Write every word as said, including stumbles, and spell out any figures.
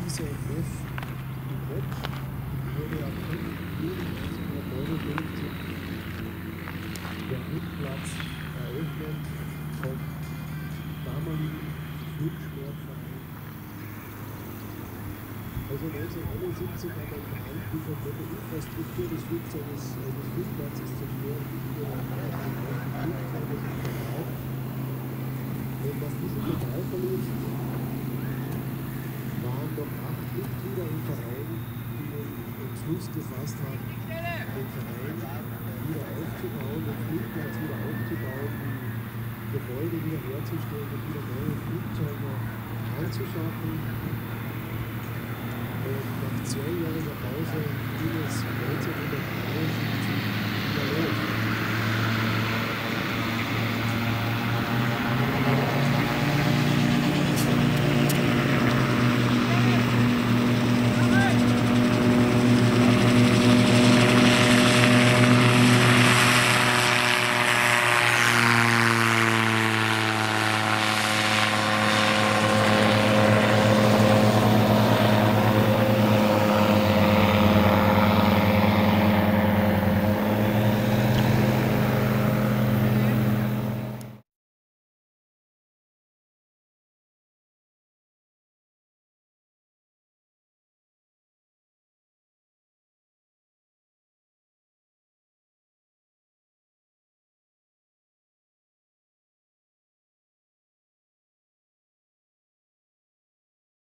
Dieser Entwurf im Kopf wurde am fünften Juli neunzehnhundertneunundfünfzig der Rückplatz eröffnet vom damaligen Flugsportverein. Also neunzehnhunderteinundsiebzig hat ein Verein die komplette Infrastruktur des Flugzeuges, äh, des Flugplatzes zerstört, die Flugzeuge verkauft. Und nach diesem Totalverlust waren noch acht Mitglieder im Verein, die den Entschluss gefasst haben, den Verein wieder aufzubauen, den Flugplatz wieder aufzubauen, die Gebäude wieder herzustellen und wieder neue Flugzeuge anzuschaffen. Und nach zweijähriger Pause ging es neunzehnhundertdreiundsiebzig wieder los.